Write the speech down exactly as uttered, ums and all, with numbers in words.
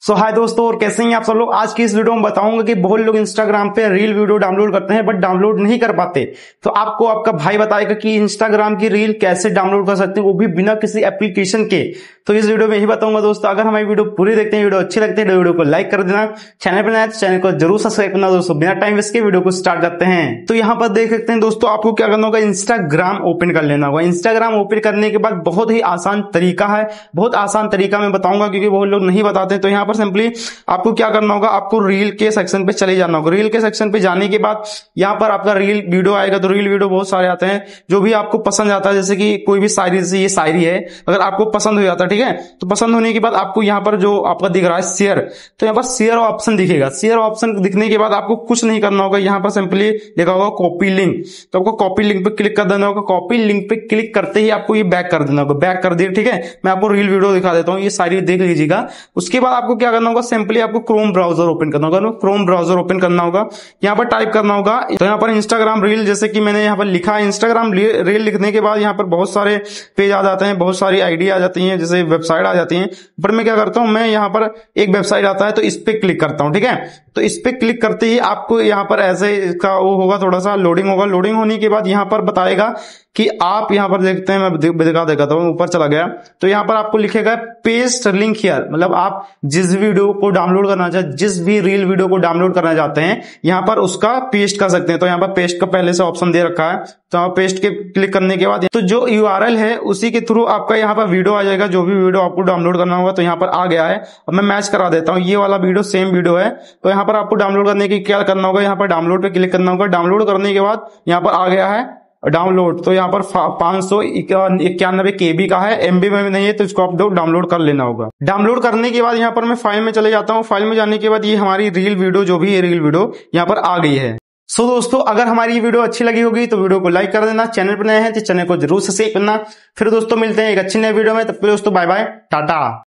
सो हाय दोस्तों, और कैसे हैं आप सब लोग। आज की इस वीडियो में बताऊंगा कि बहुत लोग इंस्टाग्राम पे रील वीडियो डाउनलोड करते हैं बट डाउनलोड नहीं कर पाते। तो आपको आपका भाई बताएगा कि इंस्टाग्राम की रील कैसे डाउनलोड कर सकते हैं, वो भी बिना किसी एप्लीकेशन के। तो इस वीडियो में यही बताऊंगा दोस्तों। अगर हमारी वीडियो पूरी देखते हैं, वीडियो अच्छी लगती है तो वीडियो को लाइक कर देना, चैनल पर नया तो चैनल को जरूर सब्सक्राइब करना दोस्तों। बिना टाइम वेस्ट के वीडियो को स्टार्ट करते हैं। तो यहाँ पर देख सकते हैं दोस्तों, आपको क्या करना होगा, इंस्टाग्राम ओपन कर लेना होगा। इंस्टाग्राम ओपन करने के बाद बहुत ही आसान तरीका है, बहुत आसान तरीका मैं बताऊंगा क्योंकि बहुत लोग नहीं बताते। तो यहाँ पर सिंपली आपको क्या करना होगा, आपको रील के सेक्शन पे चले जाना होगा। रील के सेक्शन पे जाने के बाद यहाँ पर आपका रील वीडियो आएगा। तो रील वीडियो बहुत सारे आते हैं, जो भी आपको पसंद आता है। जैसे कि कोई भी शायरी, जैसे ये शायरी है, अगर आपको पसंद हो जाता है, ठीक है, तो पसंद होने के बाद आपको यहाँ पर जो आपका दिख रहा है शेयर, तो यहाँ पर शेयर ऑप्शन दिखेगा। शेयर ऑप्शन दिखने के बाद आपको कुछ नहीं करना होगा, यहाँ पर सिंपली लिखा होगा कॉपी लिंक। तो आपको कॉपी लिंक पे क्लिक कर देना होगा। कॉपी लिंक पे क्लिक करते ही आपको ये बैक कर देना होगा। बैक कर दिया, ठीक है। मैं आपको रील वीडियो दिखा देता हूँ, ये सारी देख लीजिएगा। उसके बाद आपको क्या करना होगा, सिंपली आपको क्रोम ब्राउजर ओपन करना होगा। क्रोम ब्राउजर ओपन करना होगा, यहाँ पर टाइप करना होगा। तो यहाँ पर इंस्टाग्राम रील, जैसे कि मैंने यहाँ पर लिखा है इंस्टाग्राम रील, लिखने के बाद यहाँ पर बहुत सारे पेज आ जाते हैं, बहुत सारी आईडी आ जाती है, जैसे वेबसाइट आ जाती है। पर मैं क्या करता हूँ, मैं यहाँ पर एक वेबसाइट आता है तो इस पे क्लिक करता हूँ, ठीक है। तो इस पे क्लिक करते ही आपको यहाँ पर ऐसे इसका वो होगा, थोड़ा सा लोडिंग होगा। लोडिंग होने के बाद यहाँ पर बताएगा कि आप यहाँ पर देखते हैं, मैं दिखा देता हूँ, ऊपर चला गया तो यहाँ पर आपको लिखेगा पेस्ट लिंक हियर। मतलब आप जिस वीडियो को डाउनलोड करना चाहते, जिस भी रील वीडियो को डाउनलोड करना चाहते हैं, यहाँ पर उसका पेस्ट कर सकते हैं। तो यहाँ पर पेस्ट का पहले से ऑप्शन दे रखा है, तो यहाँ पेस्ट के क्लिक करने के बाद तो जो यूआरएल है उसी के थ्रू आपका यहाँ पर वीडियो आ जाएगा, जो भी वीडियो आपको डाउनलोड करना होगा। तो यहाँ पर आ गया है। अब मैं मैच करा देता हूँ, ये वाला वीडियो सेम वीडियो है। तो यहाँ पर आपको डाउनलोड करने की क्या करना होगा, यहाँ पर डाउनलोड पे क्लिक करना होगा। डाउनलोड करने के बाद यहाँ पर आ गया है डाउनलोड। तो यहाँ पर पांच सौ इक्यानवे केबी का है, एमबी में नहीं है, तो इसको आप डाउनलोड कर लेना होगा। डाउनलोड करने के बाद यहाँ पर मैं फाइल में चले जाता हूँ। फाइल में जाने के बाद ये हमारी रील वीडियो, जो भी है रील वीडियो यहाँ पर आ गई है। सो so, दोस्तों, अगर हमारी ये वीडियो अच्छी लगी होगी तो वीडियो को लाइक कर देना, चैनल पर नए हैं तो चैनल को जरूर सब्सक्राइब करना। फिर दोस्तों मिलते हैं एक अच्छी नई वीडियो में, तब तक दोस्तों बाय बाय, टाटा।